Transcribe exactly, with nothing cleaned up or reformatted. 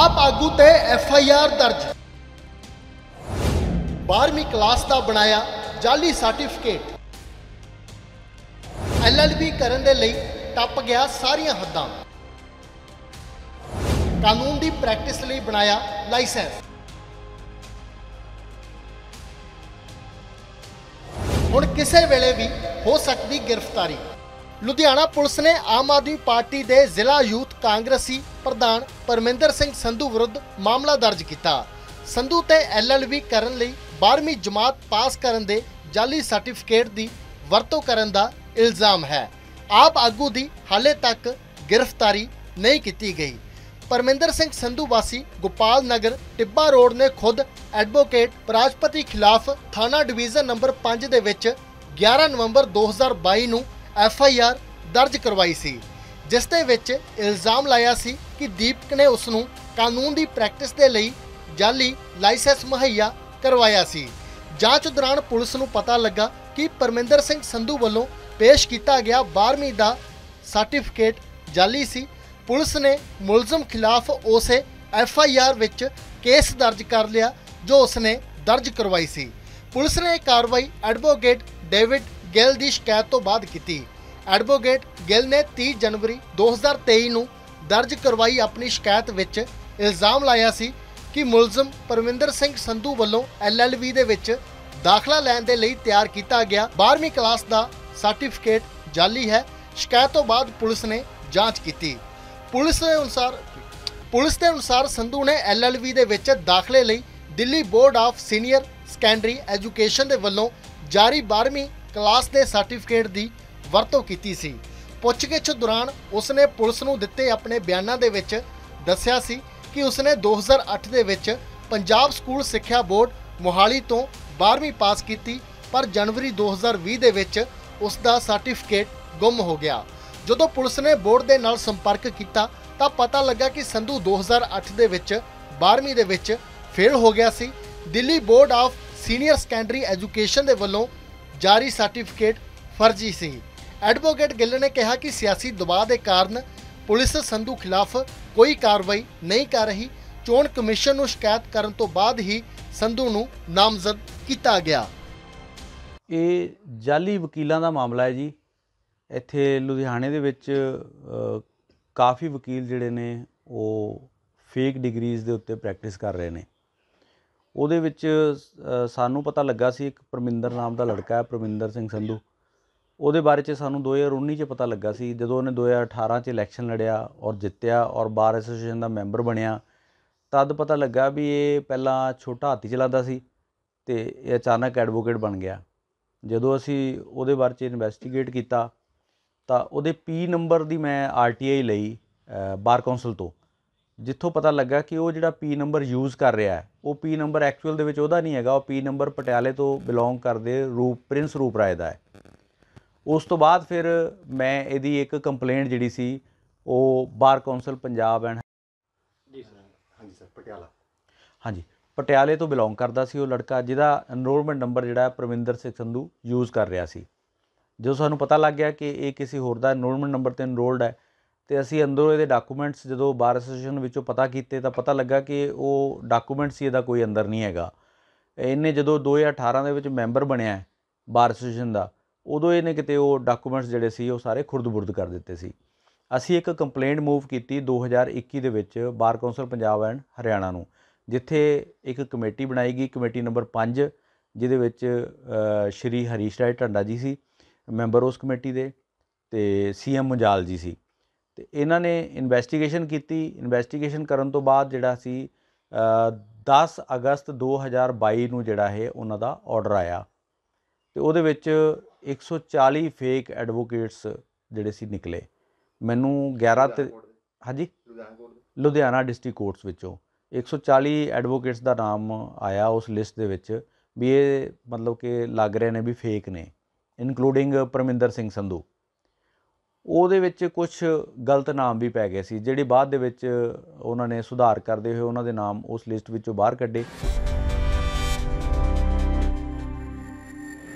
आप आगू ते एफ आई आर दर्ज। बारहवीं क्लास का बनाया जाली सर्टिफिकेट। एल एल बी करन दे लई टप गया सारियां हद्दां। कानून की प्रैक्टिस लई बनाया लाइसेंस। हुण किसी वेले भी हो सकती गिरफ्तारी। लुधियाना पुलिस ने आम आदमी पार्टी के जिला यूथ कांग्रेसी प्रधान परमिंदर सिंह संधू विरुद्ध मामला दर्ज किया। संधू ते एल एल बी करन लई बारहवीं जमात पास करन दे जाली सर्टिफिकेट की वरतों करन दा इल्जाम है। आप आगू की हाले तक गिरफ्तारी नहीं की गई। परमिंदर सिंह संधू वासी गोपाल नगर टिब्बा रोड ने खुद एडवोकेट प्राजपति खिलाफ थाना डिवीजन नंबर पाँच दे विच ग्यारह नवंबर दो हज़ार बाई नूं एफ आई आर दर्ज करवाई सी, जिस दे विच इल्जाम लाया सी कि दीपक ने उसनूं कानून की प्रैक्टिस के लिए जाली लाइसेंस मुहैया करवाया सी। जांच दौरान पुलिस नूं पता लगा कि परमिंदर सिंह संधू वालों पेश किया गया बारहवीं का सर्टिफिकेट जाली सी। पुलिस ने मुलजम खिलाफ उस एफ आई आर विच केस दर्ज कर लिया जो उसने दर्ज करवाई सी। पुलिस ने कार्रवाई एडवोकेट डेविड गिल की शिकायत तो बाद की। एडवोकेट गिल ने तीस जनवरी दो हज़ार तेई नूं दर्ज करवाई अपनी शिकायत विच इल्जाम लाया सी कि मुलजम परमिंदर सिंह संधू वालों एल एल बी दे विच दाखला लैण दे लई तैयार किया गया बारहवीं क्लास का सर्टिफिकेट जाली है। शिकायत तो बाद पुलिस ने जांच की। पुलिस के अनुसार पुलिस के अनुसार संधू ने एल एल बी दे विच दाखले लई Delhi board of senior secondary education दे वल्लों जारी बारहवीं क्लास के सर्टिफिकेट की वरतों की सी। पुछगिछ दौरान उसने पुलिस नूं दिते अपने बयानों दे विच दस्सिया सी कि उसने दो हज़ार अठ दे विच पंजाब स्कूल सिक्ख्या बोर्ड मोहाली तो बारहवीं पास की, पर जनवरी दो हज़ार भी दे विच उसका सर्टिफिकेट गुम हो गया। जदों पुलिस ने बोर्ड के नाल संपर्क किया तो पता लगा कि संधू दो हज़ार अठ दे विच बारहवीं दे विच फेल हो गया सी। Delhi board of senior secondary education के वलों जारी सर्टिफिकेट फर्जी सी। एडवोकेट गिल ने कहा कि सियासी दबाव के कारण पुलिस संधू खिलाफ कोई कार्रवाई नहीं कर रही। चोण कमीशन नूं शिकायत करन तो बाद ही संधू नूं नामजद किया गया। ये जाली वकीलों का मामला है जी। इत्थे लुधियाने दे विच काफ़ी वकील जिहड़े ने वो फेक डिग्रीज़ दे उत्ते प्रैक्टिस कर रहे हैं। ਉਹਦੇ ਵਿੱਚ ਸਾਨੂੰ पता लगा सी एक परमिंदर नाम का लड़का है परमिंदर सिंह संधू। ਉਹਦੇ बारे च सानू दो हज़ार उन्नीस च पता लगा सी ਜਦੋਂ ਉਹਨੇ दो हज़ार अठारह च इलैक्शन लड़िया और जित्तिया और बार एसोसीएशन का मैंबर बनया। तद पता लगा भी ये पहला छोटा हाथी चलाता सी ते ये अचानक एडवोकेट बन गया। ਜਦੋਂ ਅਸੀਂ ਉਹਦੇ बारे च इन्वैस्टिगेट किया तो ਉਹਦੇ पी नंबर की मैं आर टी आई ਲਈ बार कौंसल तो, जिथों पता लगा कि वो जिहड़ा पी नंबर यूज़ कर रहा है वो पी नंबर एक्चुअल दे विच उहदा नहीं हैगा। वो पी नंबर पटियाले तो बिलोंग करदे रूप प्रिंस रूप राय दा है। उस तो बाद फिर मैं इहदी एक कंप्लेंट जिहड़ी सी वो बार कौंसल पंजाब एंड जी सर हाँ जी सर पटियाला हाँ जी पटियाले तो बिलोंग करता सी वो लड़का जिहदा एनरोलमेंट नंबर जिहड़ा परमिंदर सिंह संधू यूज़ कर रहा सी। जो सानू पता लग गया कि ये किसी होर दा एनरोलमेंट नंबर ते एनरोल्ड है तो असी अंदरों ये डाकूमेंट्स जो बार एसोसीएशन विचों पता किए तो पता लगा कि वो डाकूमेंट्स ही कोई अंदर नहीं हैगा। इन्हें जो दो हज़ार अठारह के मैंबर बनया बार एसोसीएशन का उदों इन्हें किते वो डाकूमेंट्स जिहड़े सी वो सारे खुरद-बुरद कर दिते सी। असी एक कंप्लेंट मूव की दो हज़ार इक्की दे विच bar council Punjab and Haryana नूं, जिथे एक कमेटी बनाई गई कमेटी नंबर पाँच जिहदे विच श्री हरीश राय ढंडा जी सी मैंबर उस कमेटी दे ते सी एम मुंजाल जी सी। तो इन्हों ने इन्वैस्टिगेशन की। इन्वैस्टिगेशन करन तो बाद जिहड़ा सी दस अगस्त दो हज़ार बाई नूं जिहड़ा है उन्हां दा ऑर्डर आया तो उहदे विच एक सौ चाली फेक एडवोकेट्स जिहड़े सी निकले। मैनू ग्यारह ते हाँ जी लुधियाना डिस्ट्रिक्ट कोर्ट्स विचों एक सौ चाली एडवोकेट्स का नाम आया उस लिस्ट दे विच भी ये मतलब कि लग रहे ने भी फेक ने, इनकलूडिंग परमिंदर सिंह संधू। ਉਹਦੇ ਵਿੱਚ ਕੁਝ ਗਲਤ ਨਾਮ ਵੀ ਪੈ ਗਏ ਸੀ ਜਿਹੜੇ ਬਾਅਦ ਦੇ ਵਿੱਚ ਉਹਨਾਂ ਨੇ ਸੁਧਾਰ ਕਰਦੇ ਹੋਏ ਉਹਨਾਂ ਦੇ ਨਾਮ ਉਸ ਲਿਸਟ ਵਿੱਚੋਂ ਬਾਹਰ ਕੱਢੇ।